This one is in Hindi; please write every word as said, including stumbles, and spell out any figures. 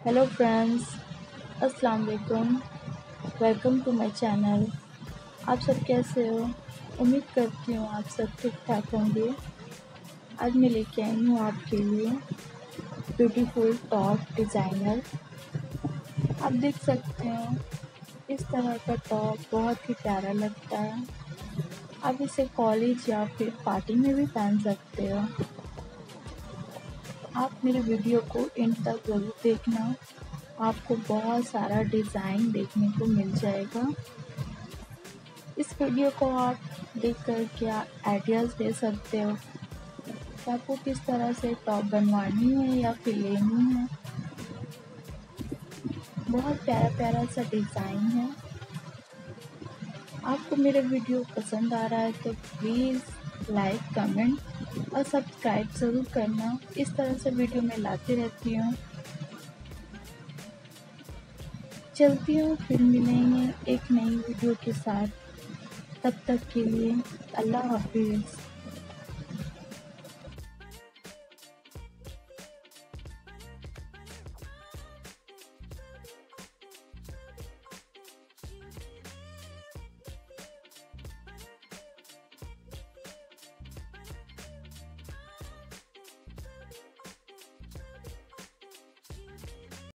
हेलो फ्रेंड्स, अस्सलाम वालेकुम। Welcome to my channel. आप सब कैसे हो? उम्मीद करती हूँ आप सब ठीक ठाक होंगे। आज मैं लेके आई हूँ आपके लिए ब्यूटीफुल टॉप डिज़ाइनर। आप देख सकते हो इस तरह का टॉप बहुत ही प्यारा लगता है। आप इसे कॉलेज या फिर पार्टी में भी पहन सकते हो। आप मेरे वीडियो को एंड तक ज़रूर देखना, आपको बहुत सारा डिज़ाइन देखने को मिल जाएगा। इस वीडियो को आप देख कर क्या आइडियाज़ ले सकते हो कि आपको किस तरह से टॉप बनवानी है या फिर लेनी है। बहुत प्यारा प्यारा सा डिज़ाइन है। आपको मेरा वीडियो पसंद आ रहा है तो प्लीज़ लाइक, कमेंट और सब्सक्राइब ज़रूर करना। इस तरह से वीडियो मैं लाती रहती हूँ। चलती हूँ, फिर मिलेंगे एक नई वीडियो के साथ। तब तक के लिए अल्लाह हाफिज़।